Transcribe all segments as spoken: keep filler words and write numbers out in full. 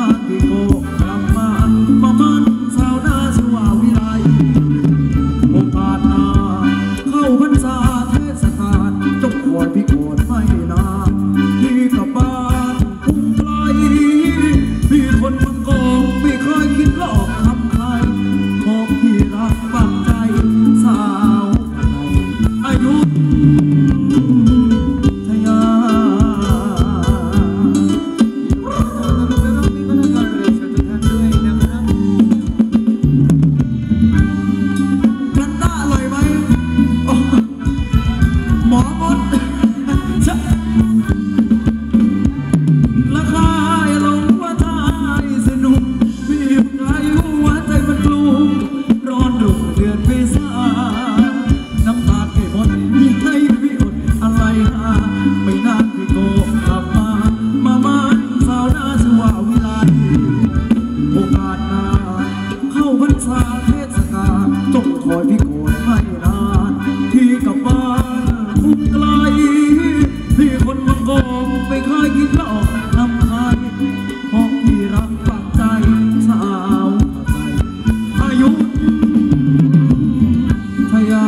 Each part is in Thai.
านพี่โกกลับมามามันสาวนาชื่อว่าวิไลโอกาสหน้าเข้าพรรษาเทศกาลจงคอยพี่โกนไม่นานพี่กลับบ้านพุ่งไกลพี่คนมังกรไม่เคยคิดหลอกทำใครขอพี่รักบังใจสาวอายุทยากันต้าอร่อยไหมหมอมดราคาลงว่าทายสนุกพี่อยู่ไกลหัวใจมันกลุ้มร้อนรุ่งเดือนเมษาน้ำตาเก็บหมดพี่ให้พี่อดอะไรหาไม่นานพี่โกกลับมามามาสาวนาชื่อว่าวิไลโอกาสหน้าเข้าพรรษาเทศกาลจงคอยพี่โกไม่นานพี่กลับบ้านพุ่งไกลพี่คนมังกรไม่เคยคิดหลอกทำใครเพราะพี่รักปักใจสาวอายุทยา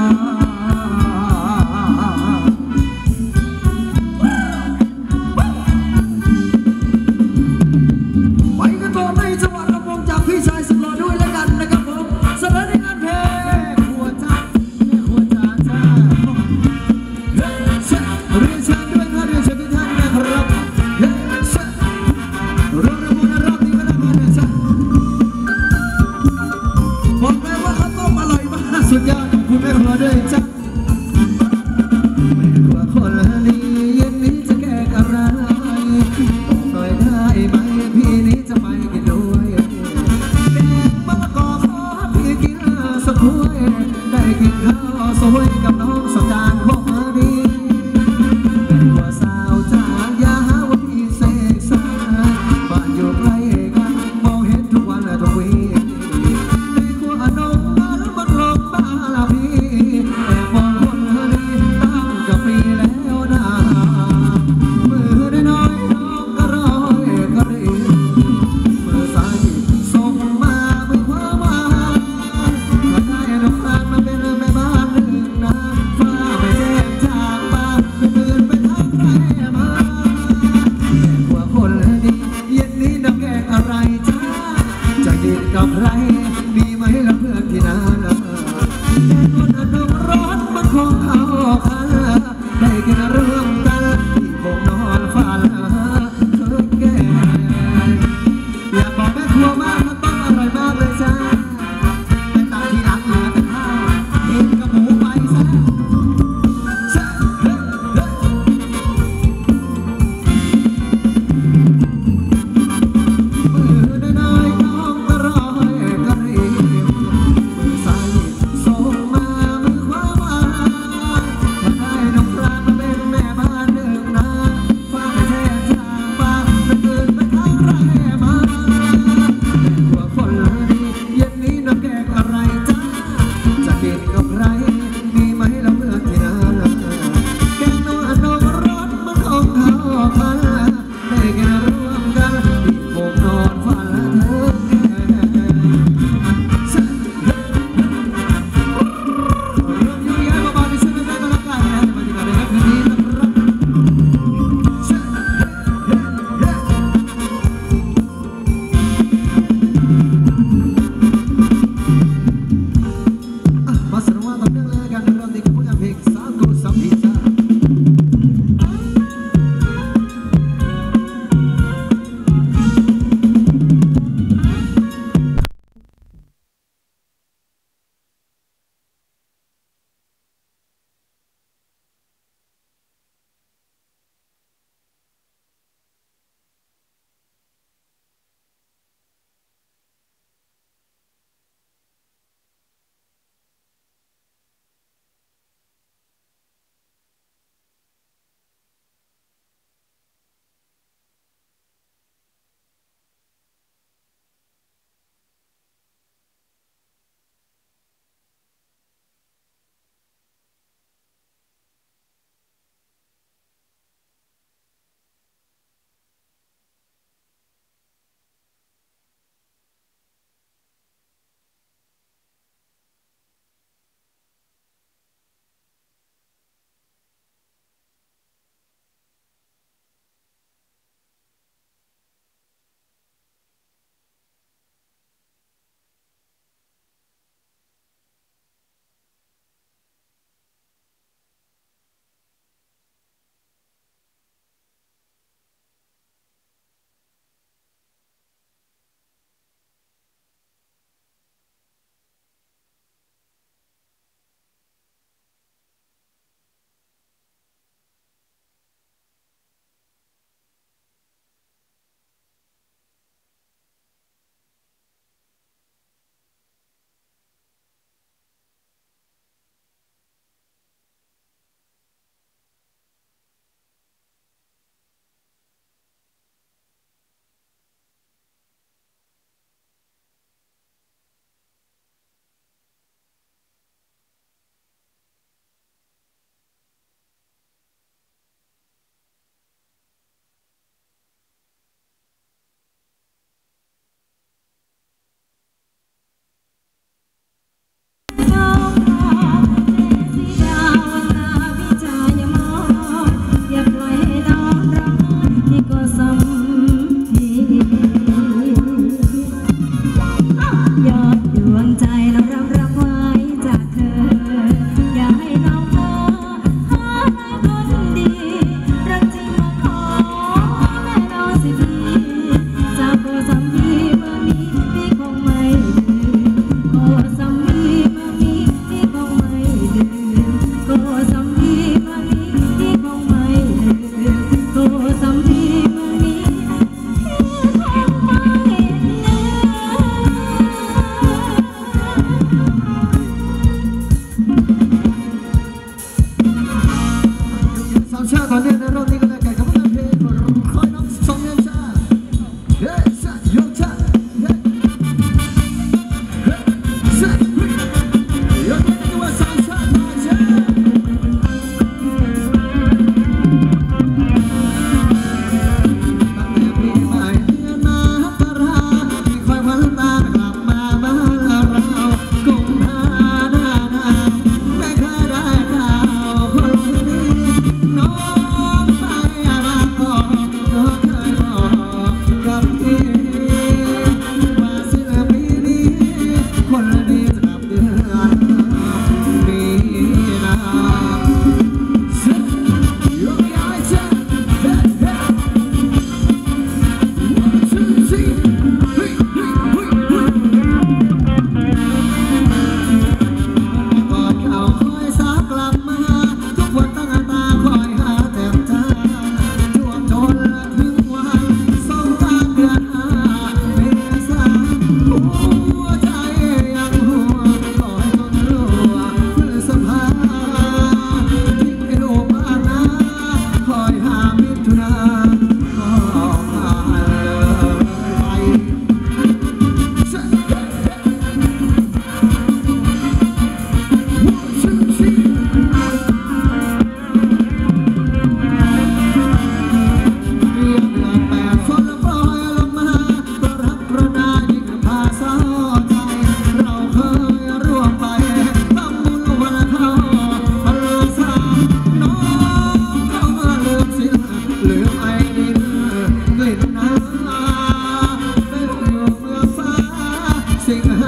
ไปกันต่อในจังหวัดลำพูนจากพี่ชายสุดหล่อด้วยแล้วกันนะครับผมสถานีงานเพลงหัวใจหัวใจจ้าเรียนเชิญด้วยนะเรียนเชิญทุกท่านนะครับเราเริ่มวันรอบนี้ก็ได้มาเนี่ยจ้าบอกเลยว่าข้าวต้มอร่อยมากสุดยอดของคุณแม่หัวด้วยจ้าไม่กลัวคนนี้เย็นนี้จะแก้อะไรบอกหน่อยได้ไหมพี่นี้จะไปกินด้วยแกงมะละกอขอพี่กินสักถ้วยได้กินข้าวสวยกับน้องสักจานพวกมาดีกว่าสาวจางอย่าหาว่าพี่เสกสรรบ้านอยู่ใกล้กันมองเห็นทุกวันและทุกวีในครัวน้องนั้นมันลงบ้าละพี่แต่มองคนนี้ตั้งกับปีแล้วนะมือได้น้อยน้องก็รอยก็รีมือซ้ายส่งมามือขวามาถ้าได้น้องผ่านมาเป็นแม่บ้านหนึ่งนะฟ้าไม่แจ้งจากบ้านไม่ตื่นไปทางใครมาแต่กว่าคนนี้เย็นนี้น้ำแกงอะไรจ้าจะกินกับใครดีไหมล่ะเพื่อนที่นั่นแกงคนอารมณ์ร้อนมันคงเข้าขาได้กินเรื่องกันที่ผมนอนฝันเคยแก่อยากบอกแม่ครัวมากมันต้องอร่อยมากเลยจ้าไปตักที่หลังเหลือแต่ข้าวเห็นกับหมูไปซะมือน้อยๆน้องก็รอยก็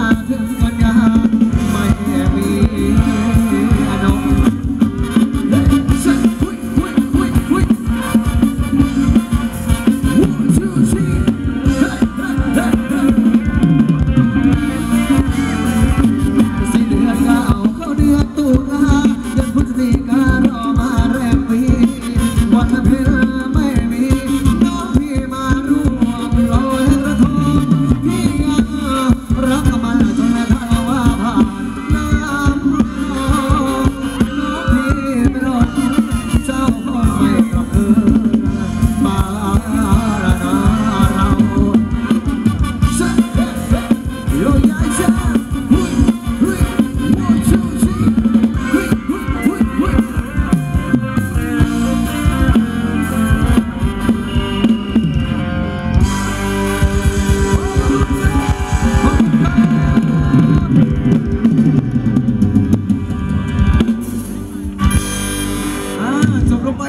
ถึงกันยาไม่มีอนงเฮ้ยสักหุ้ยหุ้ยหุ้ยหุ้ย one two three เฮ้ยเฮ้ยเฮ้ยเฮ้ยสี่เดือนก็เอาเข้าเดือนตุลาเดือนพฤศจิการอมาแรมปีวันเพ็ญไม่มีน้องพี่มาร่วมลอยกระทงพี่ยังรักมันจนถ้าว่าผ่านน้ำน้องพี่ไม่รอดเจ้าคงไม่กลับคืนมาละนาเราโลยายจ้าหุ้ยหุ้ย one two three หุ้ยหุ้ยหุ้ยหุ้ย จบลงไป